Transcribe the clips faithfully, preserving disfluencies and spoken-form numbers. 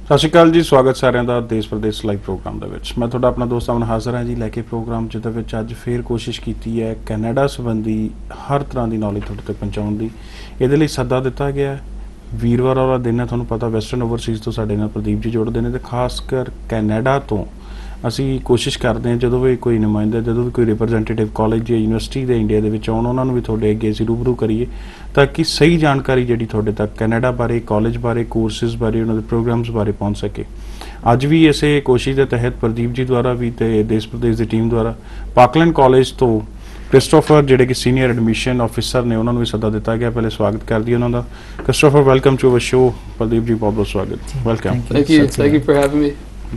ਸਤਿ ਸ਼੍ਰੀ ਅਕਾਲ ਜੀ, ਸਵਾਗਤ ਸਾਰਿਆਂ ਦਾ ਦੇਸ਼ ਪ੍ਰਦੇਸ਼ ਲਾਈਵ ਪ੍ਰੋਗਰਾਮ ਦੇ ਵਿੱਚ। ਮੈਂ ਤੁਹਾਡਾ ਆਪਣਾ ਦੋਸਤ ਅਮਨ ਹਾਜ਼ਰ ਹਾਂ ਜੀ ਲੈ ਕੇ ਪ੍ਰੋਗਰਾਮ ਜਿਹਦੇ ਵਿੱਚ ਅੱਜ ਫੇਰ ਕੋਸ਼ਿਸ਼ ਕੀਤੀ ਹੈ ਕੈਨੇਡਾ ਸੰਬੰਧੀ ਹਰ ਤਰ੍ਹਾਂ ਦੀ ਨੌਲੇਜ ਤੁਹਾਡੇ ਤੱਕ ਪਹੁੰਚਾਉਣ ਦੀ। ਇਹਦੇ ਲਈ ਸੱਦਾ ਦਿੱਤਾ ਗਿਆ ਵੀਰਵਾਰ ਵਾਲਾ ਦਿਨ ਹੈ, ਤੁਹਾਨੂੰ ਪਤਾ ਵੈਸਟਰਨ ਓਵਰਸੀਜ਼ ਤੋਂ ਸਾਡੇ ਨਾਲ ਪ੍ਰਦੀਪ ਜੀ ਜੁੜਦੇ ਨੇ ਤੇ ਖਾਸ ਕਰ ਕੈਨੇਡਾ ਤੋਂ ਅਸੀਂ ਕੋਸ਼ਿਸ਼ ਕਰਦੇ ਹਾਂ ਜਦੋਂ ਵੀ ਕੋਈ ਨੁਮਾਇੰਦਾ ਜਦੋਂ ਵੀ ਕੋਈ ਰਿਪਰੈਜ਼ੈਂਟੇਟਿਵ ਕਾਲਜ ਜਾਂ ਯੂਨੀਵਰਸਿਟੀ ਦੇ ਇੰਡੀਆ ਦੇ ਵਿੱਚ ਆਉਣ ਉਹਨਾਂ ਨੂੰ ਵੀ ਤੁਹਾਡੇ ਅੱਗੇ ਅਸੀਂ ਰੂਬਰੂ ਕਰੀਏ ਤਾਂ ਕਿ ਸਹੀ ਜਾਣਕਾਰੀ ਜਿਹੜੀ ਤੁਹਾਡੇ ਤੱਕ ਕੈਨੇਡਾ ਬਾਰੇ, ਕਾਲਜ ਬਾਰੇ, ਕੋਰਸਿਸ ਬਾਰੇ, ਉਹਨਾਂ ਦੇ ਪ੍ਰੋਗਰਾਮਸ ਬਾਰੇ ਪਹੁੰਚ ਸਕੇ। ਅੱਜ ਵੀ ਇਸੇ ਕੋਸ਼ਿਸ਼ ਦੇ ਤਹਿਤ ਪ੍ਰਦੀਪ ਜੀ ਦੁਆਰਾ ਵੀ ਤੇ ਦੇਸ਼ ਪ੍ਰਦੇਸ਼ ਦੀ ਟੀਮ ਦੁਆਰਾ ਪਾਕਲੈਂਡ ਕਾਲਜ ਤੋਂ ਕ੍ਰਿਸਟੋਫਰ ਜਿਹੜੇ ਕਿ ਸੀਨੀਅਰ ਐਡਮਿਸ਼ਨ ਆਫਿਸਰ ਨੇ ਉਹਨਾਂ ਨੂੰ ਵੀ ਸੱਦਾ ਦਿੱਤਾ ਗਿਆ। ਪਹਿਲੇ ਸਵਾਗਤ ਕਰਦੀ ਉਹਨਾਂ ਦਾ। Christopher, welcome to our show. Pradeep ji ਬਹੁਤ ਬਹੁਤ ਸਵਾਗਤ, welcome. Thank you thank you for having me.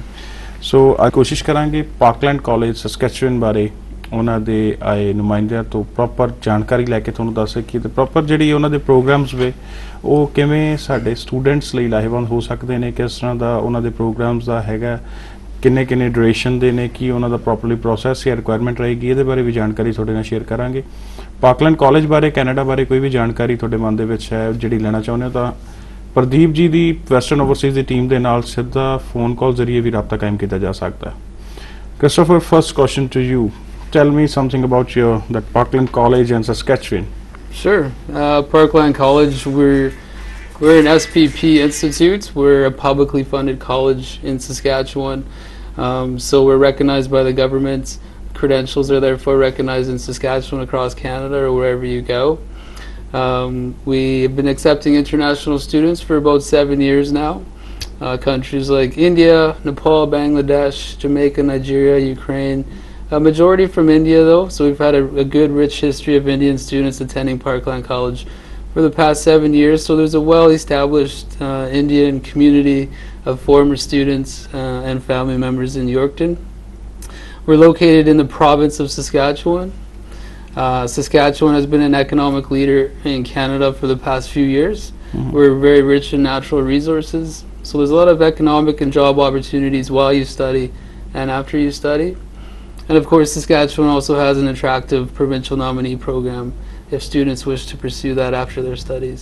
So ਅੱਜ ਕੋਸ਼ਿਸ਼ ਕਰਾਂਗੇ ਪਾਕਲੈਂਡ ਕਾਲਜ ਸਸਕੈਚੁਅਨ ਬਾਰੇ ਉਹਨਾਂ ਦੇ ਆਏ ਨੁਮਾਇੰਦਿਆਂ ਤੋਂ ਪ੍ਰੋਪਰ ਜਾਣਕਾਰੀ ਲੈ ਕੇ ਤੁਹਾਨੂੰ ਦੱਸ ਸਕੀਏ ਤੇ ਪ੍ਰੋਪਰ ਜਿਹੜੀ ਉਹਨਾਂ ਦੇ ਪ੍ਰੋਗਰਾਮਸ ਵੇ ਉਹ ਕਿਵੇਂ ਸਾਡੇ ਸਟੂਡੈਂਟਸ ਲਈ ਲਾਹੇਵੰਦ ਹੋ ਸਕਦੇ ਨੇ, ਕਿਸ ਤਰ੍ਹਾਂ ਦਾ ਉਹਨਾਂ ਦੇ ਪ੍ਰੋਗਰਾਮਸ ਦਾ ਹੈਗਾ, ਕਿੰਨੇ ਕਿੰਨੇ ਡਿਊਰੇਸ਼ਨ ਦੇ ਨੇ, ਕੀ ਉਹਨਾਂ ਦਾ ਪ੍ਰੋਪਰਲੀ ਪ੍ਰੋਸੈਸ ਜਾਂ ਰਿਕੁਆਇਰਮੈਂਟ ਰਹੇਗੀ, ਇਹਦੇ ਬਾਰੇ ਵੀ ਜਾਣਕਾਰੀ ਤੁਹਾਡੇ ਨਾਲ ਸ਼ੇਅਰ ਕਰਾਂਗੇ। ਪਾਕਲੈਂਡ ਕਾਲਜ ਬਾਰੇ, ਕੈਨੇਡਾ ਬਾਰੇ ਕੋਈ ਵੀ ਜਾਣਕਾਰੀ ਤੁਹਾਡੇ ਮਨ ਦੇ ਵਿੱਚ ਹੈ ਜਿਹੜੀ ਲੈਣਾ ਚਾਹੁੰਦੇ ਹੋ ਤਾਂ ਪ੍ਰਦੀਪ ਜੀ ਦੀ ਵੈਸਟਰਨ ਓਵਰਸੀਜ਼ ਦੀ ਟੀਮ ਦੇ ਨਾਲ ਸਿੱਧਾ ਫੋਨ ਕਾਲ ਜ਼ਰੀਏ ਵੀ ਰਾਬਤਾ ਕਾਇਮ ਕੀਤਾ ਜਾ ਸਕਦਾ ਹੈ। Christopher, first question to you, tell me something about your that Parkland College and Saskatchewan. Sure. Uh, Parkland College, we're we're an S P P institute. We're a publicly funded college in Saskatchewan, um, so we're recognized by the government. Credentials are therefore recognized in Saskatchewan, across Canada, or wherever you go. Um, we have been accepting international students for about seven years now. Uh, countries like India, Nepal, Bangladesh, Jamaica, Nigeria, Ukraine. A majority from India though, so we've had a, a good rich history of Indian students attending Parkland College for the past seven years. So there's a well-established uh, Indian community of former students uh, and family members in Yorkton. We're located in the province of Saskatchewan. Uh, Saskatchewan has been an economic leader in Canada for the past few years. Mm-hmm. We're very rich in natural resources, so there's a lot of economic and job opportunities while you study and after you study. And of course, Saskatchewan also has an attractive provincial nominee program if students wish to pursue that after their studies.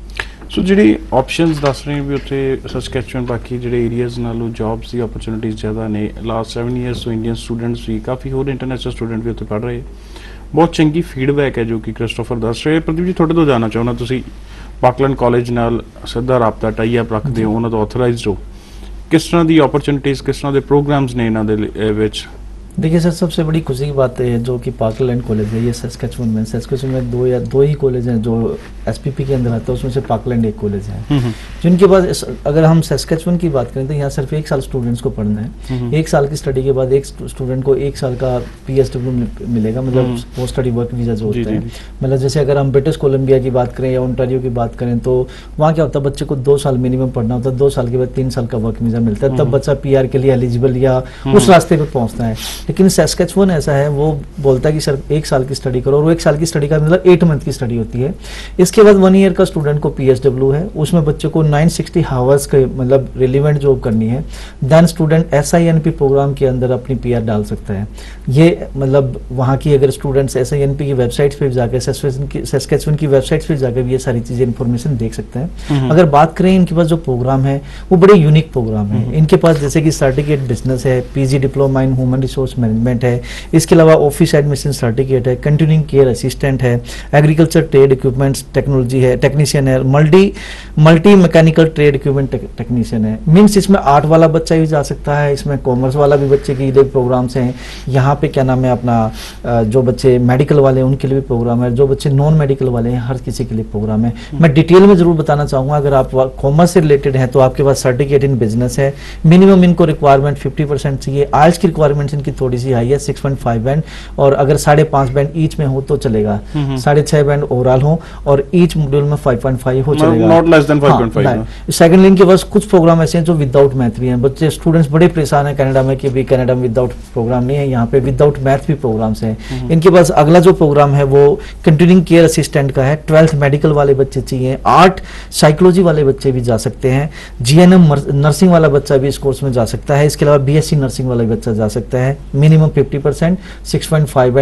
So ਜਿਹੜੀ options ਦੱਸ ਰਹੇ ਵੀ ਉੱਥੇ Saskatchewan ਬਾਕੀ ਜਿਹੜੇ areas ਨਾਲੋਂ jobs ਦੀ opportunities ਜ਼ਿਆਦਾ ਨੇ। Last seven years ਤੋਂ ਇੰਡੀਅਨ ਸਟੂਡੈਂਟਸ ਵੀ ਕਾਫੀ ਹੋਰ ਇੰਟਰਨੈਸ਼ਨਲ ਸਟੂਡੈਂਟ ਵੀ ਉੱਥੇ ਪੜ੍ਹ ਰਹੇ। ਬਹੁਤ ਚੰਗੀ ਫੀਡਬੈਕ ਹੈ ਜੋ ਕਿ ਕ੍ਰਿਸਟੋਫਰ ਦੱਸ ਰਹੇ। ਪ੍ਰਦੀਪ ਜੀ, ਤੁਹਾਡੇ ਤੋਂ ਜਾਣਨਾ ਚਾਹੁੰਦਾ, ਤੁਸੀਂ ਪਾਕਲੈਂਡ ਕਾਲਜ ਨਾਲ ਸਿੱਧਾ ਰਾਬਤਾ ਟਾਈ ਅਪ ਰੱਖਦੇ ਹੋ, ਉਹਨਾਂ ਤੋਂ ਆਥੋਰਾਈਜ਼ਡ ਹੋ, ਕਿਸ ਤਰ੍ਹਾਂ ਦੀ ਓਪਰਚੁਨਿਟੀਜ਼, ਕਿਸ ਤਰ੍ਹਾਂ ਦੇ ਪ੍ਰੋਗਰਾਮਸ ਨੇ ਇਹਨਾਂ ਦੇ ਵਿੱਚ? देखिए सर, सबसे बड़ी खुशी की बात है जो कि पाकलैंड कॉलेज है, ये सस्कैचुअन में सस्कैचुअन में दो या दो ही कॉलेज हैं जो एसपीपी के अंदर आता है, उसमें से पाकलैंड एक कॉलेज है जिनके पास, अगर हम सस्कैचुअन की बात करें तो यहाँ सिर्फ एक साल स्टूडेंट्स को पढ़ना है। एक साल की स्टडी के बाद एक स्टूडेंट को एक साल का पीएसडब्ल्यू मिलेगा, मतलब पोस्ट स्टडी वर्क वीजा जो होता है। मतलब जैसे अगर हम ब्रिटिश कोलंबिया की बात करें या ओंटारियो की बात करें तो वहाँ क्या होता है, बच्चे को दो साल मिनिमम पढ़ना होता है, दो साल के बाद तीन साल का वर्क वीजा मिलता है, तब बच्चा पीआर के लिए एलिजिबल या उस रास्ते पर पहुँचता है। लेकिन सस्कैचुअन ऐसा है, वो बोलता है कि सर एक साल की स्टडी करो, और एक साल की स्टडी का मतलब एट मंथ की स्टडी होती है। इसके बाद वन ईयर का स्टूडेंट को पीएसडब्ल्यू है, उसमें बच्चे को नाइन सिक्सटी हावर्स के मतलब रिलेवेंट जॉब करनी है। देन स्टूडेंट एसआईएनपी प्रोग्राम के अंदर अपनी पीआर डाल सकता है। ये मतलब वहाँ की अगर स्टूडेंट्स एसआईएनपी की वेबसाइट पे जाकर, सस्कैचुअन की वेबसाइट पे जाकर भी ये सारी चीजें इन्फॉर्मेशन देख सकते हैं। अगर बात करें इनके पास जो प्रोग्राम है वो बड़े यूनिक प्रोग्राम है। इनके पास जैसे कि सर्टिफिकेट बिजनेस है, PG diploma in human resource management है, इसके अलावा ऑफिस एडमिशन सर्टिफिकेट है, कंटिन्यूइंग केयर असिस्टेंट है, एग्रीकल्चर ट्रेड इक्विपमेंट्स टेक्नोलॉजी है, टेक्नीशियन है, multi multi mechanical trade equipment technician है। मीन्स इसमें आर्ट वाला बच्चा भी जा सकता है, इसमें कॉमर्स वाला भी बच्चे के लिए प्रोग्राम्स हैं। यहाँ पे क्या नाम है अपना, जो बच्चे मेडिकल वाले हैं उनके लिए भी प्रोग्राम है, जो बच्चे नॉन मेडिकल वाले हैं हर किसी के लिए प्रोग्राम है। मैं डिटेल में जरूर बताना चाहूँगा, अगर आप कॉमर्स से रिलेटेड हैं तो आपके पास सर्टिफिकेट इन बिजनेस है, मिनिमम इनको रिक्वायरमेंट फिफ्टी परसेंट चाहिए। आइल्स की रिक्वायरमेंट इनकी थोड़ी सी हाई है, सिक्स पॉइंट फाइव बैंड, और अगर साढ़े पांच बैंड ईच में हो तो चलेगा, साढ़े छह बैंड ओवरऑल हो और ईच मॉड्यूल में फाइव पॉइंट फाइव हो चलेगा, not less than five point five. Second link के पास कुछ प्रोग्राम ऐसे हैं जो विदाउट मैथ भी हैं। बच्चे स्टूडेंट्स बड़े परेशान हैं कनाडा में कि भी कनाडा में विदाउट प्रोग्राम नहीं है, यहाँ पे विदाउट मैथ भी प्रोग्राम्स हैं। इनके पास अगला जो प्रोग्राम है वो कंटिन्यूइंग केयर असिस्टेंट का है। ट्वेल्थ मेडिकल वाले बच्चे चाहिए, आर्ट साइकोलॉजी वाले बच्चे भी जा सकते हैं, जीएनएम नर्सिंग वाला बच्चा भी इस कोर्स में जा सकता है, इसके अलावा बीएससी नर्सिंग वाला बच्चा जा सकता है। Minimum fifty percent, six point five and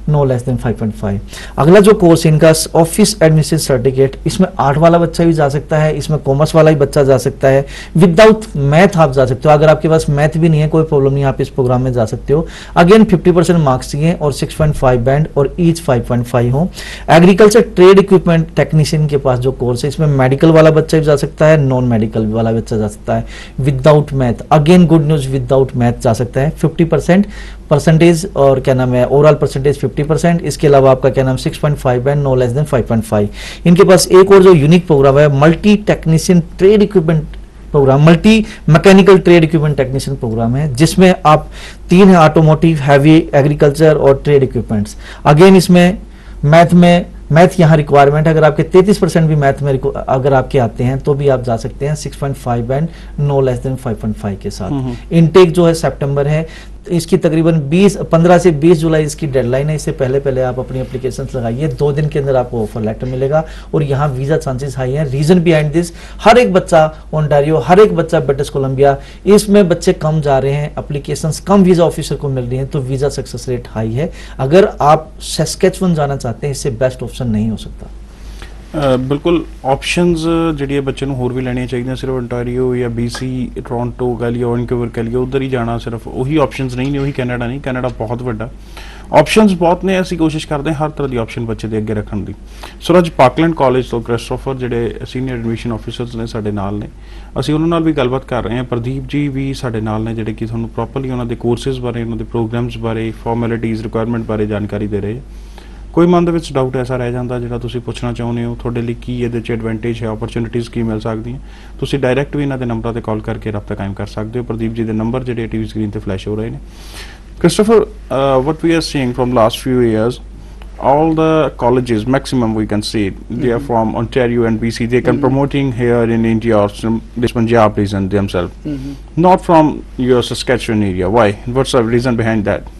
no less than five point five. अगला जो कोर्स इनका ऑफिस एडमिनिस्ट्रेशन सर्टिफिकेट, इसमें आर्ट वाला बच्चा भी जा सकता है, इसमें कॉमर्स वाला ही बच्चा जा सकता है, विदाउट मैथ आप जा सकते हो। अगर आपके पास मैथ भी नहीं है कोई प्रॉब्लम नहीं, आप इस प्रोग्राम में जा सकते हो। अगेन फिफ्टी परसेंट मार्क्स चाहिए और सिक्स पॉइंट फाइव बैंड और ईच फाइव पॉइंट फाइव हो। एग्रीकल्चर ट्रेड इक्विपमेंट टेक्नीशियन के पास जो कोर्स है, इसमें मेडिकल वाला बच्चा भी जा सकता है, नॉन मेडिकल वाला बच्चा जा सकता है, without math. Again good news, without math जा सकता है। फिफ्टी परसेंट परसेंटेज और क्या नाम है ओवरऑल परसेंटेज फिफ्टी परसेंट। इसके अलावा आपका क्या नाम six point five band, no less than five point five. इनके पास एक और जो यूनिक प्रोग्राम है, multi technician trade equipment program, multi mechanical trade equipment technician program है, जिसमें आप तीन है ऑटोमोटिव, हैवी, एग्रीकल्चर और ट्रेड इक्विपमेंट्स। अगेन इसमें मैथ में मैथ यहाँ रिक्वायरमेंट है, अगर आपके तैंतीस परसेंट भी मैथ में अगर आपके आते हैं तो भी आप जा सकते हैं six point five band, no less than five point five के साथ। इनटेक जो है सितंबर है, इसकी तकरीबन बीस पंद्रह से बीस जुलाई इसकी डेडलाइन है। इससे पहले पहले आप अपनी एप्लीकेशन लगाइए, दो दिन के अंदर आपको ऑफर लेटर मिलेगा और यहाँ वीजा चांसेस हाई हैं। रीजन बिहाइंड दिस, हर एक बच्चा ओंटारियो, हर एक बच्चा ब्रिटिश कोलंबिया, इसमें बच्चे कम जा रहे हैं, एप्लीकेशंस कम वीजा ऑफिसर को मिल रही हैं, तो वीजा सक्सेस रेट हाई है। अगर आप सस्केचुअन जाना चाहते हैं, इससे बेस्ट ऑप्शन नहीं हो सकता। Uh, बिल्कुल ऑप्शनस ਜਿਹੜੀਆਂ ਬੱਚੇ ਨੂੰ ਹੋਰ ਵੀ ਲੈਣੀਆਂ ਚਾਹੀਦੀਆਂ, ਸਿਰਫ ontario ਜਾਂ ਬੀਸੀ, ਟੋਰਾਂਟੋ ਕਹ ਲਿਓ, ਵੈਨਕੂਵਰ ਕਹ ਲਿਓ, ਉਧਰ ਹੀ ਜਾਣਾ, ਸਿਰਫ ਉਹੀ ਆਪਸ਼ਨਸ ਨਹੀਂ ਨੇ, ਉਹੀ ਕੈਨੇਡਾ ਨਹੀਂ। ਕੈਨੇਡਾ ਬਹੁਤ ਵੱਡਾ, ਆਪਸ਼ਨਸ ਬਹੁਤ ਨੇ। ਅਸੀਂ ਕੋਸ਼ਿਸ਼ ਕਰਦੇ ਹਾਂ ਹਰ ਤਰ੍ਹਾਂ ਦੀ ਆਪਸ਼ਨ ਬੱਚੇ ਦੇ ਅੱਗੇ ਰੱਖਣ ਦੀ। ਸੋ ਅੱਜ ਪਾਕਲੈਂਡ ਕਾਲਜ ਤੋਂ ਕ੍ਰਿਸਟੋਫਰ ਜਿਹੜੇ ਸੀਨੀਅਰ ਐਡਮਿਸ਼ਨ ਆਫਿਸਰਸ ਨੇ ਸਾਡੇ ਨਾਲ ਨੇ, ਅਸੀਂ ਉਹਨਾਂ ਨਾਲ ਵੀ ਗੱਲਬਾਤ ਕਰ ਰਹੇ ਹਾਂ। ਪ੍ਰਦੀਪ ਜੀ ਵੀ ਸਾਡੇ ਨਾਲ ਨੇ ਜਿਹੜੇ ਕਿ ਤੁਹਾਨੂੰ ਪ੍ਰੋਪਰਲੀ ਉਹਨਾਂ ਦੇ ਕੋਰਸਿਸ ਬਾਰੇ, ਉਹਨਾਂ ਦੇ ਪ੍ਰੋਗਰਾਮਸ ਬਾਰੇ, ਫਾਰਮੈਲਿਟੀਜ਼, ਰਿਕੁਆਇਰਮੈਂਟ ਬਾਰੇ ਜਾਣਕਾਰੀ ਦੇ ਰਹੇ। ਕੋਈ ਮਨ ਦੇ ਵਿੱਚ ਡਾਊਟ ਐਸਾ ਰਹਿ ਜਾਂਦਾ ਜਿਹੜਾ ਤੁਸੀਂ ਪੁੱਛਣਾ ਚਾਹੁੰਦੇ ਹੋ, ਤੁਹਾਡੇ ਲਈ ਕੀ ਇਹਦੇ 'ਚ ਐਡਵਾਂਟੇਜ ਹੈ, ਓਪਰਚੁਨਿਟੀਜ਼ ਕੀ ਮਿਲ ਸਕਦੀਆਂ, ਤੁਸੀਂ ਡਾਇਰੈਕਟ ਵੀ ਇਹਨਾਂ ਦੇ ਨੰਬਰਾਂ ਤੇ ਕਾਲ ਕਰਕੇ ਰਾਬਤਾ ਕਾਇਮ ਕਰ ਸਕਦੇ ਹੋ। ਪ੍ਰਦੀਪ ਜੀ ਦੇ ਨੰਬਰ ਜਿਹੜੇ ਟੀਵੀ ਸਕਰੀਨ ਤੇ ਫਲੈਸ਼ ਹੋ ਰਹੇ ਨੇ। Christopher, what we are seeing from last few years, all the colleges, maximum we can see, they are from Ontario and B C. They can promoting here in India or some this Punjab region themselves, not from your Saskatchewan area. Why? What's the reason behind that?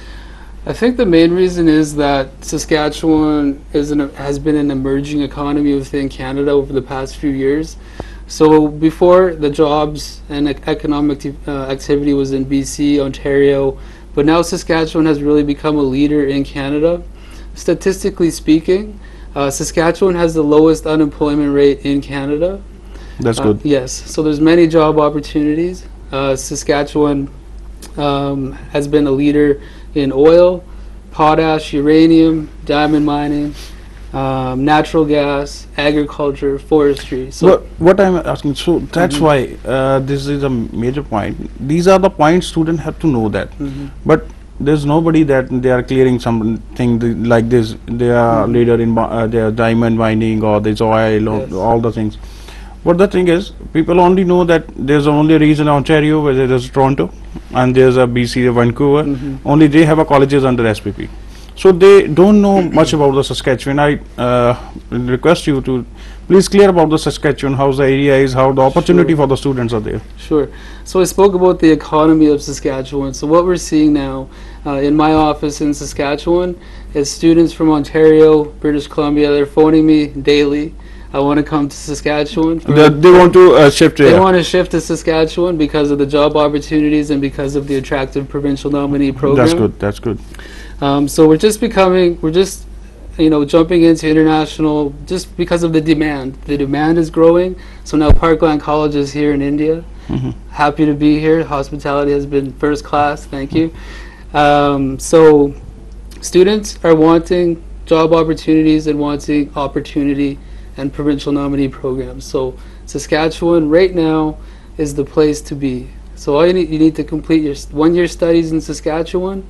I think the main reason is that Saskatchewan is an, has been an emerging economy within Canada over the past few years. So before, the jobs and ec- economic uh, activity was in B C, Ontario, but now Saskatchewan has really become a leader in Canada. Statistically speaking, uh, Saskatchewan has the lowest unemployment rate in Canada. That's Uh, good. yes, so there's many job opportunities. Uh, Saskatchewan um, has been a leader in oil, potash, uranium, diamond mining, um, natural gas, agriculture, forestry. So what, what I'm asking, so that's why uh, this is a major point. These are the points students have to know that. But there's nobody that they are clearing something th- like this. They are leader in mi- uh, their diamond mining or this oil or Yes. all the things. But the thing is, people only know that there's only a region Ontario where there's Toronto and there's a B C, Vancouver. Only they have a colleges under S P P. So they don't know much about the Saskatchewan. I uh, request you to please clear about the Saskatchewan, how the area is, how the opportunity Sure. for the students are there. Sure. So I spoke about the economy of Saskatchewan. So what we're seeing now uh, in my office in Saskatchewan is students from Ontario, British Columbia. They're phoning me daily. I want to come to Saskatchewan. for- They, they want to uh, shift They here. want to shift to Saskatchewan because of the job opportunities and because of the attractive provincial nominee program. That's good. That's good. Um, so we're just becoming, we're just, you know, jumping into international just because of the demand. The demand is growing. So now Parkland College is here in India. Happy to be here. Hospitality has been first class. Thank you. Um, so students are wanting job opportunities and wanting opportunity and provincial nominee programs. So Saskatchewan right now is the place to be. So all you need, you need to complete your s- one year studies in Saskatchewan,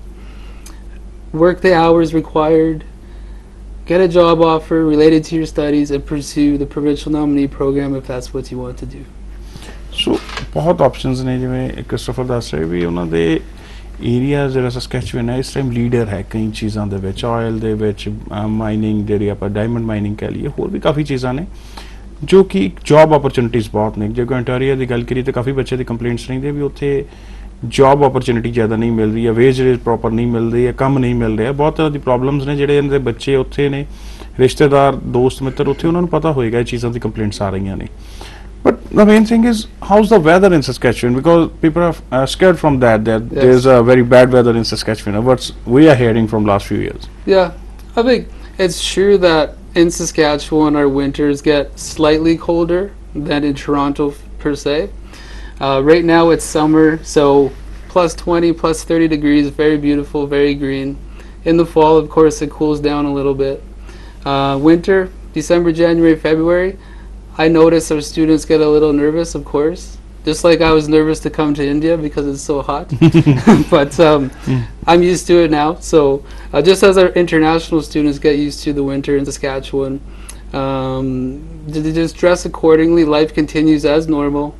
work the hours required, get a job offer related to your studies, and pursue the provincial nominee program if that's what you want to do. So ਬਹੁਤ options ਨੇ, ਜਿਵੇਂ Christopher ਦੱਸ ਰਹੇ ਵੀ ਉਹਨਾਂ ਦੇ area ਜਿਹੜਾ Saskatchewan ਹੈ ਇਸ ਟਾਈਮ ਲੀਡਰ ਹੈ ਕਈ ਚੀਜ਼ਾਂ ਦੇ ਵਿੱਚ, ਆਇਲ ਦੇ ਵਿੱਚ, ਮਾਈਨਿੰਗ ਜਿਹੜੀ ਆਪਾਂ ਡਾਇਮੰਡ ਮਾਈਨਿੰਗ ਕਹਿ ਲਈਏ, ਹੋਰ ਵੀ ਕਾਫੀ ਚੀਜ਼ਾਂ ਨੇ ਜੋ ਕਿ ਜੌਬ ਓਪਰਚੁਨਿਟੀਜ਼ ਬਹੁਤ ਨੇ। ਜੇ ਕੋਈ ontario ਦੀ ਗੱਲ ਕਰੀਏ ਤਾਂ ਕਾਫੀ ਬੱਚੇ ਦੀ ਕੰਪਲੇਂਟਸ ਰਹਿੰਦੇ ਵੀ ਉੱਥੇ ਜੌਬ ਓਪਰਚੁਨਿਟੀ ਜ਼ਿਆਦਾ ਨਹੀਂ ਮਿਲ ਰਹੀ ਹੈ, ਵੇਜ ਰੇਟ ਪ੍ਰੋਪਰ ਨਹੀਂ ਮਿਲ ਰਹੀ ਹੈ, ਕੰਮ ਨਹੀਂ ਮਿਲ ਰਿਹਾ, ਬਹੁਤ ਤਰ੍ਹਾਂ ਦੀ ਪ੍ਰੋਬਲਮਸ ਨੇ। ਜਿਹੜੇ ਇਹਨਾਂ ਦੇ ਬੱਚੇ ਉੱਥੇ ਨੇ, ਰਿਸ਼ਤੇਦਾਰ, ਦੋਸਤ ਮਿੱਤਰ ਉੱਥੇ, ਉਹਨਾਂ ਨੂੰ ਪਤਾ ਹੋਏਗਾ ਇਹ ਚੀਜ਼ਾਂ ਦੀ ਕੰਪਲੇਂਟਸ ਆ ਰਹੀਆਂ ਨੇ। But the main thing is, how's the weather in Saskatchewan? Because people are uh, scared from that, that Yes. there's a very bad weather in Saskatchewan. What's we are hearing from last few years. Yeah, I think it's true that in Saskatchewan our winters get slightly colder than in Toronto f- per se. Uh, right now it's summer, so plus twenty, plus thirty degrees, very beautiful, very green. In the fall, of course, it cools down a little bit. Uh, winter, December, January, February, I notice our students get a little nervous, of course. Just like I was nervous to come to India because it's so hot. But um, I'm used to it now. So uh, just as our international students get used to the winter in Saskatchewan, um, they they just dress accordingly. Life continues as normal.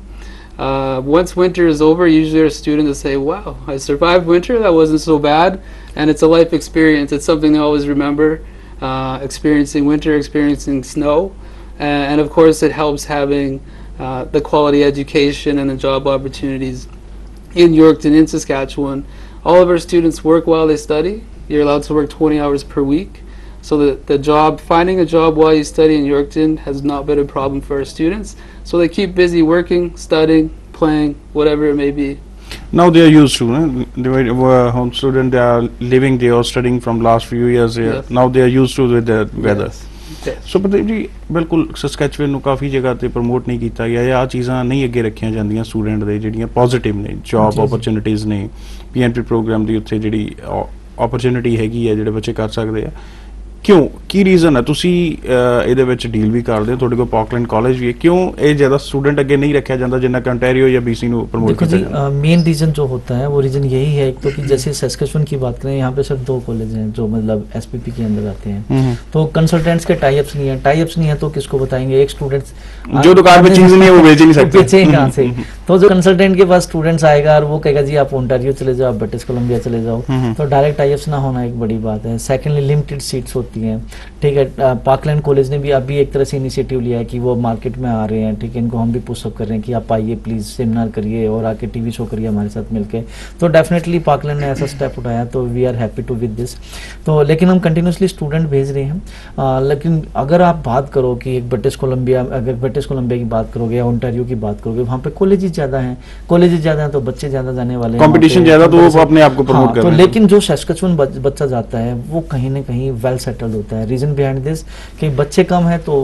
Uh, once winter is over, usually our students will say, wow, I survived winter, that wasn't so bad. And it's a life experience. It's something they always remember, uh, experiencing winter, experiencing snow. Uh, and of course it helps having uh, the quality education and the job opportunities in Yorkton, in Saskatchewan. All of our students work while they study. You're allowed to work twenty hours per week. So the, the job, finding a job while you study in Yorkton has not been a problem for our students. So they keep busy working, studying, playing, whatever it may be. Now they are used to, eh? They were, were home student, they are living there or studying from last few years here. Yes. Now they are used to with the weather. Yes. Yes. ਸੋ ਪ੍ਰਦੀਪ ਜੀ ਬਿਲਕੁਲ Saskatchewan ਨੂੰ ਕਾਫੀ ਜਗ੍ਹਾ ਤੇ promote ਨਹੀਂ ਕੀਤਾ ਗਿਆ ਜਾਂ ਆਹ ਚੀਜ਼ਾਂ ਨਹੀਂ ਅੱਗੇ ਰੱਖੀਆਂ ਜਾਂਦੀਆਂ ਸਟੂਡੈਂਟ ਦੇ ਜਿਹੜੀਆਂ ਪੋਜ਼ਿਟਿਵ ਨੇ ਜੌਬ ਜੀ, ਜੀ। ਓਪਰਚੁਨਿਟੀਜ਼ ਨੇ ਪੀਐਨਪੀ ਪ੍ਰੋਗਰਾਮ ਦੀ ਉੱਥੇ ਜਿਹੜੀ ਓਪਰਚੁਨਿਟੀ ਹੈਗੀ ਹੈ ਜਿਹੜੇ ਬੱਚੇ ਕਰ ਸਕਦੇ ਆ ਕਿਉਂ ਕੀ ਰੀਜ਼ਨ ਹੈ ਤੁਸੀਂ ਅਹ, ਇਹਦੇ ਵਿੱਚ ਡੀਲ ਵੀ ਕਰਦੇ ਹੋ ਤੁਹਾਡੇ ਕੋਲ ਪੌਕਲੈਂਡ ਕਾਲਜ ਵੀ ਹੈ ਕਿਉਂ ਇਹ ਜ਼ਿਆਦਾ ਸਟੂडेंट ਅੱਗੇ नहीं रखा जाता जिन्ना कंटेरियो या बीसी ਨੂੰ प्रमोट देखो किया जी, जाता मेन रीजन जो होता है वो रीजन यही है एक तो कि जैसे सस्केचुअन की बात करें यहाँ पे सिर्फ दो कॉलेज हैं जो मतलब एसपीपी के अंदर आते हैं हम्म। तो कंसल्टेंट्स के टाइप्स नहीं है टाइप्स नहीं है तो किसको बताएंगे एक स्टूडेंट जो दुकान पे चीज नहीं है वो बेच ही नहीं सकते बेचे कहाँ से तो जो कंसल्टेंट के पास स्टूडेंट्स आएगा और वो कहेगा जी आप ओंटारियो चले जाओ आप ब्रिटिश कोलंबिया चले जाओ हम्म। तो डायरेक्ट टाइप्स ना होना एक बड़ी बात है सेकेंडली लिमिटेड सीट्स होती हैं ठीक है पार्कलैंड कॉलेज ने भी अभी एक तरह से इनिशिएटिव लिया है कि वो मार्केट में आ रहे हैं ठीक है इनको हम भी पुशअप कर रहे हैं कि आप आइए प्लीज़ सेमिनार करिए और आके टीवी शो करिए हमारे साथ मिलके तो डेफिनेटली पार्कलैंड ने ऐसा स्टेप उठाया तो we are happy to with this तो लेकिन हम कंटिन्यूसली स्टूडेंट भेज रहे हैं आ, लेकिन अगर आप बात करो कि एक ब्रिटिश कोलंबिया अगर ब्रिटिश कोलंबिया की बात करोगे या ओंटारियो की बात करोगे वहाँ पे कॉलेजेस ज़्यादा हैं कॉलेजेस ज़्यादा हैं तो बच्चे ज़्यादा जाने वाले हैं कंपटीशन ज़्यादा तो वो अपने आप को प्रमोट हाँ, कर तो रहे हैं लेकिन जो सस्केचुअन बच्चा जाता है वो कहीं ना कहीं वेल सेटल्ड होता है रीजन बिहाइंड दिस कि बच्चे कम हैं तो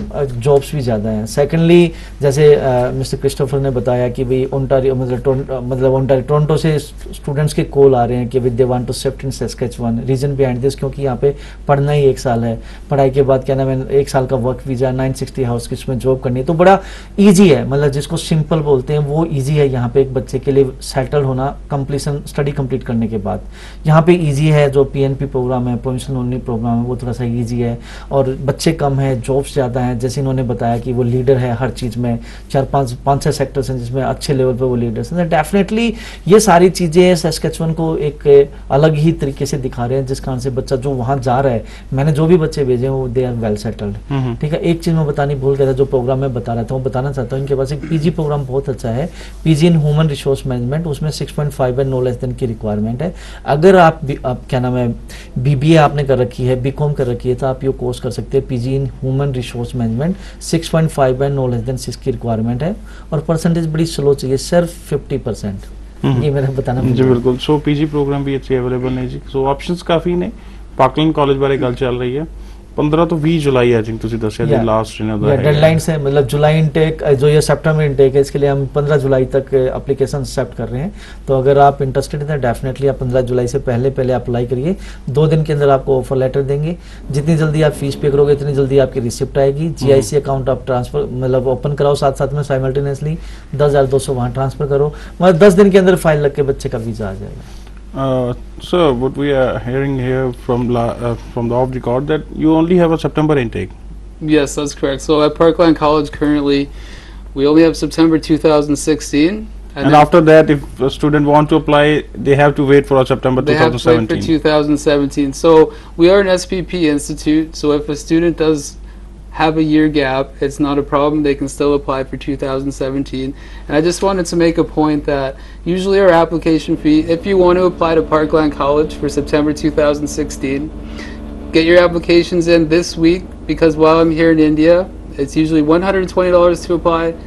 जॉब्स भी ज़्यादा हैं सेकेंडली जैसे मिस्टर क्रिस्टोफर ने बताया कि भाई ओंटारियो मतलब टोरंटो मतलब ओंटारियो टोरंटो से स्टूडेंट्स के कॉल आ रहे हैं कि they want to shift in Saskatchewan reason behind this क्योंकि यहाँ पे पढ़ना ही एक साल है पढ़ाई के बाद क्या नाम है एक साल का work visa nine sixty house की उसमें जॉब करनी है तो बड़ा ईजी है मतलब जिसको सिंपल बोलते हैं वो ईजी है यहाँ पे एक बच्चे के लिए सेटल होना कंप्लीसन स्टडी कंप्लीट करने के बाद यहाँ पे ईजी है जो पीएनपी प्रोग्राम है परमिशन ओनली प्रोग्राम है वो थोड़ा सा ईजी है और बच्चे कम है जॉब्स ज़्यादा हैं जैसे इन्होंने बताया कि वो लीडर है हर चीज़ में चार पांच पांच छह सेक्टर्स हैं जिसमें अच्छे लेवल पे वो लीडर्स हैं डेफिनेटली ये सारी चीज़ें सस्केचुअन को एक अलग ही तरीके से दिखा रहे हैं जिस कारण से बच्चा जो वहाँ जा रहा है मैंने जो भी बच्चे भेजे हैं वो they are well settled hmm. ठीक है एक चीज़ मैं बतानी भूल गया था जो प्रोग्राम में बता रहा था वो बताना चाहता हूँ इनके पास एक पीजी प्रोग्राम बहुत अच्छा है PG in human resource management उसमें six point five and no less than की रिक्वायरमेंट है अगर आप, आप क्या नाम है बीबीए आपने कर रखी है बीकॉम कर रखी है तो आप ये कोर्स कर सकते हैं PG in human resource management six point five and no less than six की रिक्वायरमेंट है और परसेंटेज बड़ी स्लो चाहिए सिर्फ फिफ्टी परसेंट हम्म। ये मेरा बताना जी बिल्कुल सो पीजी प्रोग्राम भी अच्छे अवेलेबल ने जी सो ऑप्शंस काफी ने पार्कलैंड कॉलेज बारे गल चल रही है पंद्रह तो बीस जुलाई आई थिंक ਤੁਸੀਂ ਦੱਸਿਆ ਜੀ ਲਾਸਟ ਇਹਨਾਂ ਦਾ डेडलाइन से मतलब जुलाई इनटेक जो ये सितंबर इनटेक है इसके लिए हम पंद्रह जुलाई तक एप्लीकेशन एक्सेप्ट कर रहे हैं तो अगर आप इंटरेस्टेड हैं डेफिनेटली आप पंद्रह जुलाई से पहले पहले अप्लाई करिए दो दिन के अंदर आपको ऑफर लेटर देंगे जितनी जल्दी आप फीस पे करोगे इतनी जल्दी आपकी रिसिप्ट आएगी जीआईसी अकाउंट आप ट्रांसफर मतलब ओपन कराओ साथ साथ में साइमल्टेनियसली दस हज़ार दो सौ वहाँ ट्रांसफर करो मतलब दस दिन के अंदर फाइल लग के बच्चे का वीज़ा आ जाएगा Uh, sir, what we are hearing here from la, uh, from the off record that you only have a September intake. Yes, that's correct. So at Parkland College currently, we only have September two thousand sixteen. And, then after that, if a student want to apply, they have to wait for a September they have to wait for twenty seventeen. two thousand seventeen. So we are an S P P institute. So if a student does have a year gap, it's not a problem. They can still apply for two thousand seventeen. And I just wanted to make a point that usually our application fee, if you want to apply to Parkland College for September two thousand sixteen, get your applications in this week because while I'm here in India, it's usually one hundred twenty dollars to apply,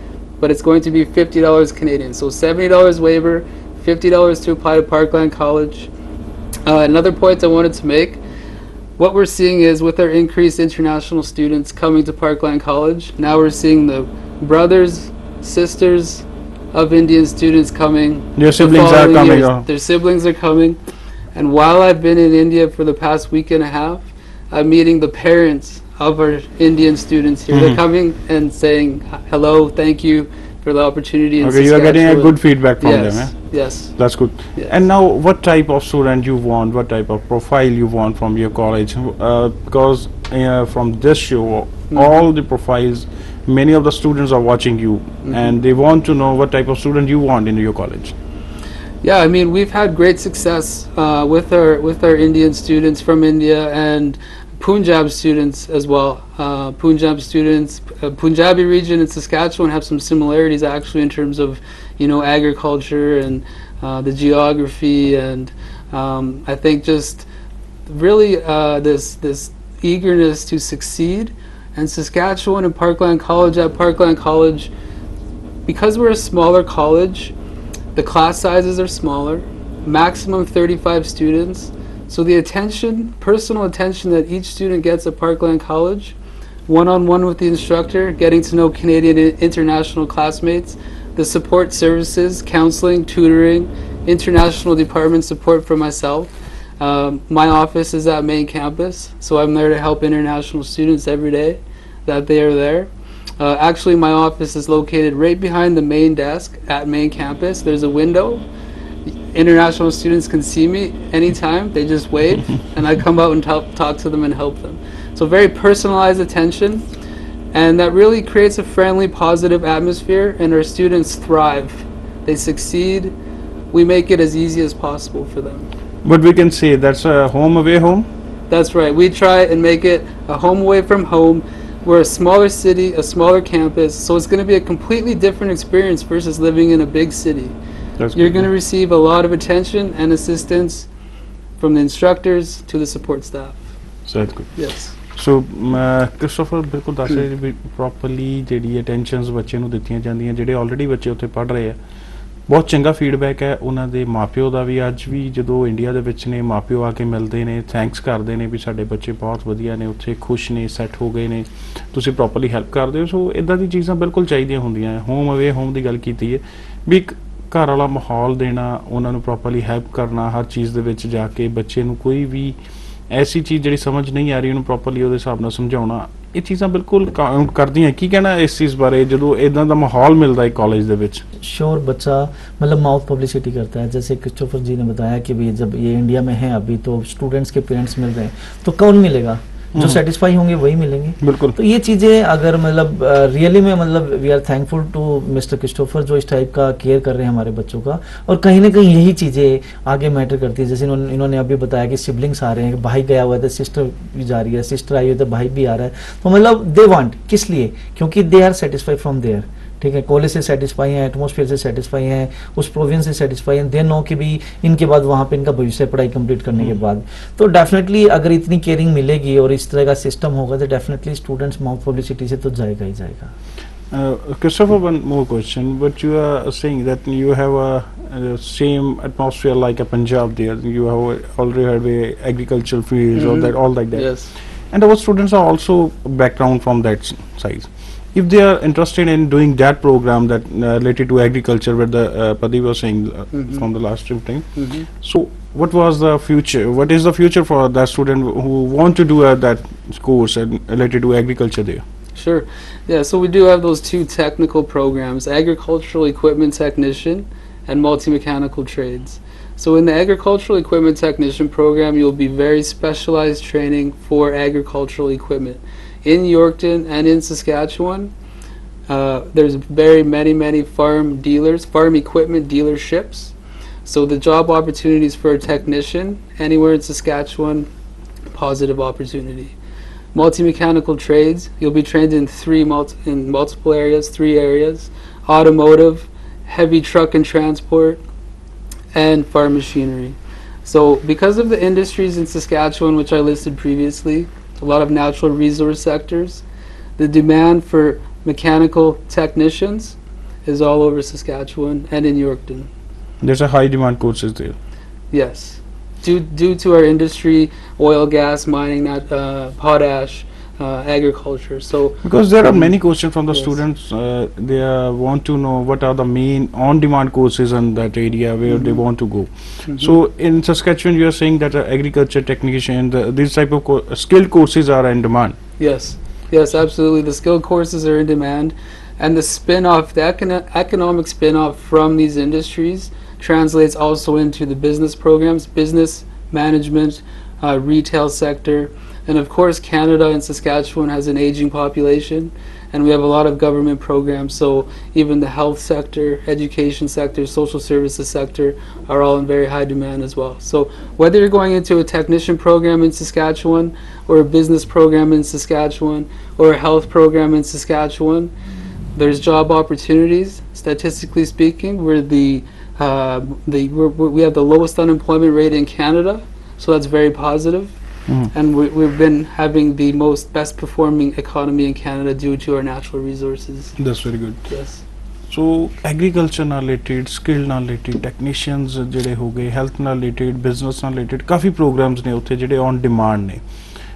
but it's going to be fifty dollars Canadian. So seventy dollars waiver, fifty dollars to apply to Parkland College. Uh, another point I wanted to make, what we're seeing is with our increased international students coming to Parkland College, now we're seeing the brothers, sisters of Indian students coming. Your the siblings are following coming. years. Oh. Their siblings are coming. And while I've been in India for the past week and a half, I'm meeting the parents of our Indian students here. Mm-hmm. They're coming and saying hello, thank you for the opportunity in Okay, you are getting a Saskatchewan. good feedback from yes, them. Eh? Yes. That's good. Yes. And now, what type of student you want? What type of profile you want from your college? Uh, because uh, from this show, Mhm. all the profiles, many of the students are watching you, Mhm. and they want to know what type of student you want in your college. Yeah, I mean, we've had great success uh, with our with our Indian students from India and Punjab students as well. Uh, Punjab students, uh, Punjabi region in Saskatchewan have some similarities actually in terms of, you know, agriculture and uh, the geography, and um, I think just really uh, this this eagerness to succeed. And Saskatchewan and Parkland College, at Parkland College, because we're a smaller college, the class sizes are smaller, maximum thirty-five students. So the attention, personal attention that each student gets at Parkland College, one-on-one with the instructor, getting to know Canadian and international classmates, the support services, counseling, tutoring, international department support for myself. Um, my office is at main campus, so I'm there to help international students every day that they are there. Uh, actually, my office is located right behind the main desk at main campus. There's a window. International students can see me anytime. They just wave, and I come out and talk, talk to them and help them. So very personalized attention, and that really creates a friendly, positive atmosphere, and our students thrive. They succeed. We make it as easy as possible for them. But we can say that's a home away home. That's right. We try and make it a home away from home. We're a smaller city, a smaller campus, so it's going to be a completely different experience versus living in a big city. That's You're good. going to receive a lot of attention and assistance from the instructors to the support staff. So that's good. Yes. So Christopher ਬਿਲਕੁਲ ਦੱਸ ਰਹੇ ਵੀ properly ਜਿਹੜੀ ਅਟੈਂਸ਼ਨਸ ਬੱਚੇ ਨੂੰ ਦਿੱਤੀਆਂ ਜਾਂਦੀਆਂ ਜਿਹੜੇ already ਬੱਚੇ ਉੱਥੇ ਪੜ੍ਹ ਰਹੇ ਆ ਬਹੁਤ ਚੰਗਾ ਫੀਡਬੈਕ ਹੈ ਉਹਨਾਂ ਦੇ ਮਾਪਿਓ ਦਾ ਵੀ ਅੱਜ ਵੀ ਜਦੋਂ ਇੰਡੀਆ ਦੇ ਵਿੱਚ ਨੇ ਮਾਪਿਓ ਆ ਕੇ ਮਿਲਦੇ ਨੇ ਥੈਂਕਸ ਕਰਦੇ ਨੇ ਵੀ ਸਾਡੇ ਬੱਚੇ ਬਹੁਤ ਵਧੀਆ ਨੇ ਉੱਥੇ ਖੁਸ਼ ਨੇ ਸੈੱਟ ਹੋ ਗਏ ਨੇ ਤੁਸੀਂ ਪ੍ਰੋਪਰਲੀ ਹੈਲਪ ਕਰਦੇ ਹੋ ਸੋ ਇਦਾਂ ਦੀ ਚੀਜ਼ਾਂ ਬਿਲਕੁਲ ਚਾਹੀਦੀਆਂ ਹੁੰਦੀਆਂ ਹੋਮ ਅਵੇ ਹੋਮ ਦੀ ਗੱਲ ਕੀਤੀ ਹੈ ਵੀ ਇੱਕ ਘਰ ਵਾਲਾ ਮਾਹੌਲ ਦੇਣਾ ਉਹਨਾਂ ਨੂੰ ਪ੍ਰੋਪਰਲੀ ਹੈਲਪ ਕਰਨਾ ਹਰ ਚੀਜ਼ ਦੇ ਵਿੱਚ ਜਾ ਕੇ ਬੱਚੇ ਨੂੰ ਕੋਈ ਵੀ ਐਸੀ ਚੀਜ਼ ਜਿਹੜੀ ਸਮਝ ਨਹੀਂ ਆ ਰਹੀ ਉਹਨੂੰ ਪ੍ਰੋਪਰਲੀ ਉਹਦੇ ਹਿਸਾਬ ਨਾਲ ਸਮਝਾਉਣਾ ਇਹ ਚੀਜ਼ਾਂ ਬਿਲਕੁਲ ਕਾਊਂਟ ਕਰਦੀਆਂ ਕੀ ਕਹਿਣਾ ਇਸ ਚੀਜ਼ ਬਾਰੇ ਜਦੋਂ ਇਦਾਂ ਦਾ ਮਾਹੌਲ ਮਿਲਦਾ ਹੈ ਕਾਲਜ ਦੇ ਵਿੱਚ श्योर बच्चा मतलब माउथ पब्लिसिटी करता है जैसे क्रिस्टोफर जी ने बताया कि भाई जब ये इंडिया में है अभी तो स्टूडेंट्स के पेरेंट्स मिल रहे हैं तो कौन मिलेगा जो सेटिस्फाई होंगे वही मिलेंगे बिल्कुल तो ये चीजें अगर मतलब रियली में मतलब we are thankful to mister Christopher जो इस टाइप का केयर कर रहे हैं हमारे बच्चों का और कहीं ना कहीं यही चीजें आगे मैटर करती है जैसे इन्होंने इन्होंने अभी बताया कि सिबलिंग्स आ रहे हैं भाई गया हुआ है सिस्टर भी जा रही है सिस्टर आई हुई है तो भाई भी आ रहा है तो मतलब दे वांट किस लिए क्योंकि they are satisfied from there ठीक है कॉलेज से सेटिस्फाई हैं एटमॉस्फेयर से सेटिस्फाई हैं उस प्रोविंस से सेटिस्फाई हैं दे नो कि भी इनके बाद वहाँ पे इनका भविष्य पढ़ाई कंप्लीट करने के बाद तो डेफिनेटली अगर इतनी केयरिंग मिलेगी और इस तरह का सिस्टम होगा तो डेफिनेटली स्टूडेंट्स माउथ पब्लिसिटी से तो जाएगा ही जाएगा Uh, Christopher, one more question. But you are saying that you have a, a same atmosphere like a Punjab there. You have already had a agricultural fields Mhm. or that, all like that. Yes. And our students are also background from that s- side. If they are interested in doing that program that uh, related to agriculture, where the uh, Padi was saying uh, Mhm. from the last time. Mhm. So, what was the future? What is the future for that student who want to do uh, that course and related to agriculture there? Sure. Yeah, so we do have those two technical programs, agricultural equipment technician and multi-mechanical trades. So in the agricultural equipment technician program, you'll be very specialized training for agricultural equipment. In Yorkton and in Saskatchewan, uh, there's very many, many farm dealers, farm equipment dealerships. So the job opportunities for a technician anywhere in Saskatchewan, positive opportunity. Multi-mechanical trades, you'll be trained in three multi in multiple areas, three areas: automotive, heavy truck and transport, and farm machinery. So because of the industries in Saskatchewan which I listed previously, a lot of natural resource sectors, the demand for mechanical technicians is all over Saskatchewan and in Yorkton. There's a high demand courses there. Yes, due due to our industry, oil, gas, mining, nat- uh, potash, uh, agriculture. So Because there are many questions from the Yes. students. Uh, they uh, want to know what are the main on-demand courses in that area where they want to go. Mhm. So in Saskatchewan, you are saying that uh, agriculture technician, the, these type of co- skilled courses are in demand. Yes, yes, absolutely. The skilled courses are in demand, and the spin-off, the econo- economic spin-off from these industries translates also into the business programs, business management, uh, retail sector, and of course Canada and Saskatchewan has an aging population, and we have a lot of government programs, so even the health sector, education sector, social services sector are all in very high demand as well. So whether you're going into a technician program in Saskatchewan, or a business program in Saskatchewan, or a health program in Saskatchewan, there's job opportunities. Statistically speaking, we're the uh, the we're, we're- we have the lowest unemployment rate in Canada, so that's very positive. Mhm. And we, we've been having the most best performing economy in Canada due to our natural resources. That's very good. Yes. So agriculture ਨਾਲ related, skill ਨਾਲ related, technicians ਜਿਹੜੇ ਹੋ ਗਏ, health ਨਾਲ related, business ਨਾਲ related ਕਾਫੀ programs ਨੇ ਉੱਥੇ ਜਿਹੜੇ ਔਨ ਡਿਮਾਂਡ ਨੇ।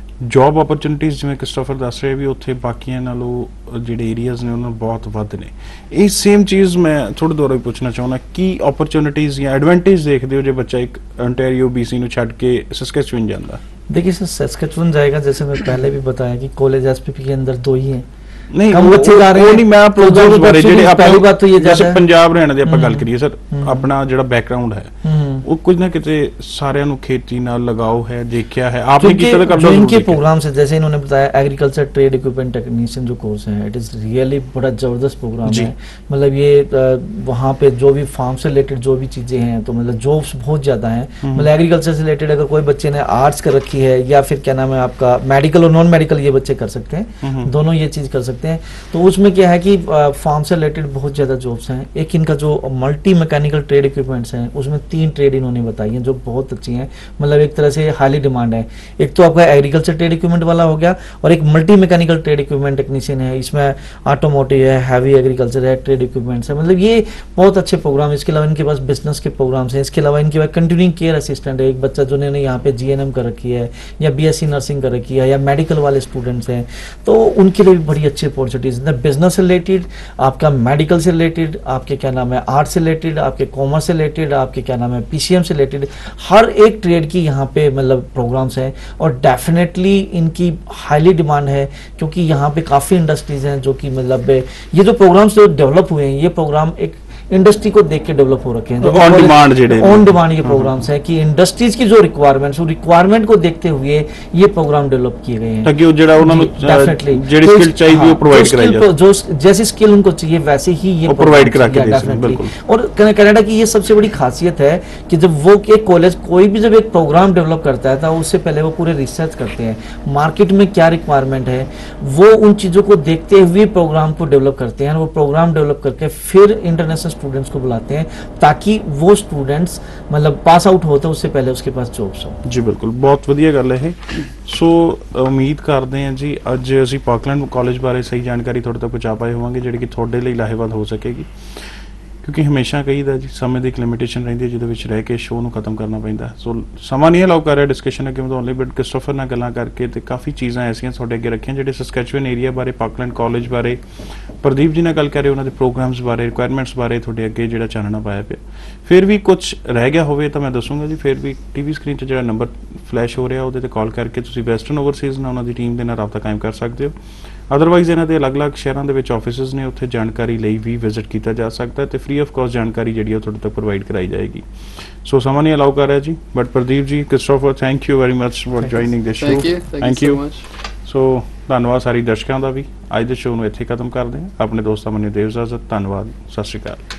ਜੌਬ ਓਪਰਚੁਨਿਟੀਜ਼ ਜਿਵੇਂ ਕ੍ਰਿਸਟੋਫਰ ਦੱਸ ਰਿਹਾ ਵੀ ਉੱਥੇ ਬਾਕੀਆਂ ਨਾਲੋਂ ਅ, ਜਿਹੜੇ ਏਰੀਆਜ਼ ਨੇ ਉਹਨਾਂ ਬਹੁਤ ਵੱਧ ਨੇ। ਇਹ ਸੇਮ ਚੀਜ਼ ਮੈਂ ਥੋੜ੍ਹੇ ਦੁਆਰਾ ਵੀ ਪੁੱਛਣਾ ਚਾਹੁੰਦਾ, ਕੀ ਓਪਰਚੁਨਿਟੀਜ਼ ਜਾਂ ਐਡਵਾਂਟੇਜ ਦੇਖਦੇ ਹੋ ਜੇ ਬੱਚਾ ਇੱਕ ontario B C ਨੂੰ ਛੱਡ ਕੇ ਸਸਕੈਚੁਅਨ ਜਾਂਦਾ? देखिए सर, सस्केचुअन जाएगा, जैसे मैं पहले भी बताया कि कॉलेज एसपीपी के अंदर दो ही हैं। नहीं कम वो- बच्चे जा रहे वो हैं, नहीं, मैं तो जो प्रोग्राम्स भी बारे बच्चों ਜਿਹੜੇ की ਆਪਾਂ पहली बात तो ये जैसे ज्यादा है। ਪੰਜਾਬ ਹਰਿਆਣਾ ਦੀ ਆਪਾਂ ਗੱਲ ਹਮ, ਕਰੀਏ ਸਰ, ਹਮ। ਆਪਣਾ ਜਿਹੜਾ ਬੈਕਗ੍ਰਾਉਂਡ ਹੈ हम्म। ਉਹ ਕੁਝ ਨਾ ਕਿਤੇ ਸਾਰਿਆਂ ਨੂੰ ਖੇਤੀ ਨਾਲ ਲਗਾਓ ਹੈ, ਦੇਖਿਆ है आपने क्योंकि ਕੀਤਾ ਤਾਂ जो करना इनके प्रोग्राम्स है, जैसे इन्होंने बताया एग्रीकल्चर ट्रेड इक्विपमेंट टेक्नीशियन जो कोर्स है, इट इज़ रियली बड़ा ज़बरदस्त प्रोग्राम जी। है। मतलब ये अ, वहाँ पे जो भी फार्म से रिलेटेड जो भी चीज़ें हैं, तो मतलब जॉब्स बहुत ज़्यादा हैं। हम्म। मतलब एग्रीकल्चर से रिलेटेड अगर कोई बच्चे ने आर्ट्स कर रखी है या फिर क्या नाम है आपका मेडिकल और नॉन मेडिकल, ये बच्चे कर सकते हैं, हम्म। दोनों ये चीज़ कर सकते हैं। तो उसमें क्या है कि फार्म से रिलेटेड बहुत ज़्यादा जॉब्स हैं। एक इनका जो मल्टी मैकेनिकल ट्रेड इक्विपमेंट्स हैं, उसमें तीन ट्रेड इन्होंने बताई हैं जो बहुत अच्छी हैं, मतलब एक तरह से हाईली डिमांड है। एक तो आपका एग्रीकल्चर ट्रेड इक्विपमेंट वाला हो गया, और एक multi mechanical trade equipment technician है। इसमें ऑटोमोटिव है, हैवी एग्रीकल्चर है, ट्रेड इक्विपमेंट्स है। मतलब ये बहुत अच्छे प्रोग्राम। इसके अलावा इनके पास बिजनेस के प्रोग्राम्स हैं। इसके अलावा इनके पास कंटिन्यूइंग केयर असिस्टेंट है, एक बच्चा जो ने यहाँ पे जी एन एम कर रखी है या बी एस सी नर्सिंग कर रखी है या मेडिकल वाले स्टूडेंट्स हैं, तो उनके लिए भी बड़ी अच्छी अपॉर्चुनिटीज है। बिजनेस से रिलेटेड, आपका मेडिकल से रिलेटेड, आपके क्या नाम है आर्ट से रिलेटेड, आपके कॉमर्स से रिलेटेड, आपके क्या नाम है पीसीएम से रिलेटेड, हर एक ट्रेड की यहाँ पे मतलब प्रोग्राम्स हैं। और डेफिनेटली इनकी हाईली डिमांड है, क्योंकि यहाँ पे काफ़ी इंडस्ट्रीज हैं जो कि मतलब ये जो प्रोग्राम्स जो डेवलप हुए हैं, ये प्रोग्राम एक इंडस्ट्री को देख के डेवलप हो रखे हैं। On demand जेडे ऑन डिमांड ये प्रोग्राम्स हैं कि इंडस्ट्रीज की जो रिक्वायरमेंट्स, वो रिक्वायरमेंट को देखते हुए ये प्रोग्राम डेवलप किए गए हैं, ताकि वो ਜਿਹੜਾ ਉਹਨਾਂ ਨੂੰ डेफिनेटली ਜਿਹੜੀ स्किल चाहिए वो प्रोवाइड कराई जाए, जो जैसी स्किल उनको चाहिए वैसे ही ये वो provide करा के programs- दे yeah, सकें, definitely। बिल्कुल। और कन- कनाडा की ये सबसे बड़ी खासियत है कि जब वो एक कॉलेज कोई भी जब एक प्रोग्राम डेवलप करता है तो उससे पहले वो पूरे रिसर्च करते हैं, मार्केट में क्या रिक्वायरमेंट है, वो उन चीज़ों को देखते हुए प्रोग्राम को डेवलप करते हैं। वो प्रोग्राम डेवलप करके फिर इंटरनेशनल स्टूडेंट्स को बुलाते हैं, ताकि वो स्टूडेंट्स मतलब पास आउट होते उससे पहले उसके पास जॉब्स हो। ਜੀ ਬਿਲਕੁਲ, ਬਹੁਤ ਵਧੀਆ ਗੱਲ ਹੈ ਇਹ। ਸੋ ਉਮੀਦ ਕਰਦੇ ਹਾਂ ਜੀ ਅੱਜ ਅਸੀਂ ਪਾਕਲੈਂਡ ਕਾਲਜ ਬਾਰੇ ਸਹੀ ਜਾਣਕਾਰੀ ਤੁਹਾਡੇ ਤੱਕ ਪਹੁੰਚਾ ਪਾਏ ਹੋਵਾਂਗੇ, ਜਿਹੜੀ ਕਿ ਤੁਹਾਡੇ ਲਈ ਲਾਹੇਵੰਦ ਹੋ ਸਕੇਗੀ। ਕਿਉਂਕਿ ਹਮੇਸ਼ਾ ਕਹੀਦਾ ਜੀ ਸਮੇਂ ਦੀ ਇੱਕ ਲਿਮਿਟੇਸ਼ਨ ਰਹਿੰਦੀ ਹੈ ਜਿਹਦੇ ਵਿੱਚ ਰਹਿ ਕੇ ਸ਼ੋਅ ਨੂੰ ਖਤਮ ਕਰਨਾ ਪੈਂਦਾ। ਸੋ ਸਮਾਂ ਨਹੀਂ ਅਲਾਉ ਕਰ ਰਿਹਾ ਡਿਸਕਸ਼ਨ ਅੱਗੇ ਵਧਾਉਣ ਲਈ, ਬਟ ਕ੍ਰਿਸਟੋਫਰ ਨਾਲ ਗੱਲਾਂ ਕਰਕੇ ਤੇ ਕਾਫੀ ਚੀਜ਼ਾਂ ਐਸੀਆਂ ਤੁਹਾਡੇ ਅੱਗੇ ਰੱਖੀਆਂ ਜਿਹੜੇ ਸਸਕੈਚੁਅਨ ਏਰੀਆ ਬਾਰੇ, ਪਾਕਲੈਂਡ ਕਾਲਜ ਬਾਰੇ, ਪ੍ਰਦੀਪ ਜੀ ਨਾਲ ਗੱਲ ਕਰੇ ਉਹਨਾਂ ਦੇ ਪ੍ਰੋਗਰਾਮਸ ਬਾਰੇ, ਰਿਕੁਆਇਰਮੈਂਟਸ ਬਾਰੇ ਤੁਹਾਡੇ ਅੱਗੇ ਜਿਹੜਾ ਚਾਨਣਾ ਪਾਇਆ ਪਿਆ। ਫਿਰ ਵੀ ਕੁਝ ਰਹਿ ਗਿਆ ਹੋਵੇ ਤਾਂ ਮੈਂ ਦੱਸੂਗਾ ਜੀ। ਫਿਰ ਵੀ ਟੀਵੀ ਸਕਰੀਨ 'ਤੇ ਜਿਹੜਾ ਨੰਬਰ ਫਲੈਸ਼ ਹੋ ਰਿਹਾ ਉਹਦੇ ਤੇ ਕਾਲ ਕਰਕੇ ਤੁਸੀਂ ਵੈਸਟਰਨ ਓਵਰਸੀਜ਼ ਨਾਲ ਉਹਨਾਂ ਦੀ ਟੀਮ ਦੇ ਨਾਲ ਰਾਬਤਾ ਕਾਇਮ ਕਰ ਸਕਦੇ ਹੋ। ਅਦਰਵਾਈਜ਼ ਇਹਨਾਂ ਦੇ ਅਲੱਗ-ਅਲੱਗ ਸ਼ਹਿਰਾਂ ਦੇ ਵਿੱਚ ਆਫਿਸਿਸ ਨੇ, ਉੱਥੇ ਜਾਣਕਾਰੀ ਲਈ ਵੀ ਵਿਜ਼ਿਟ ਕੀਤਾ ਜਾ ਸਕਦਾ ਤੇ ਫ੍ਰੀ ਆਫ ਕਾਸਟ ਜਾਣਕਾਰੀ ਜਿਹੜੀ ਉਹ ਤੁਹਾਡੇ ਤੱਕ ਪ੍ਰੋਵਾਈਡ ਕਰਾਈ ਜਾਏਗੀ। ਸੋ ਸਮਾਂ ਨਹੀਂ ਅਲਾਉ ਕਰ ਰਿਹਾ ਜੀ, but Pradeep ji, Christopher, thank you very much for joining this show. Thank you. Thank you so much. So ਧੰਨਵਾਦ ਸਾਰੀ ਦਰਸ਼ਕਾਂ ਦਾ ਵੀ। ਅੱਜ ਦੇ ਸ਼ੋਅ ਨੂੰ ਇੱਥੇ ਖਤਮ ਕਰਦੇ ਹਾਂ। ਆਪਣੇ ਦੋਸਤਾਂ ਮੈਨੂੰ ਦਿਓ ਇਜਾਜ਼ਤ। ਧੰਨਵਾਦ, ਸਤਿ ਸ਼੍ਰੀ ਅਕਾਲ।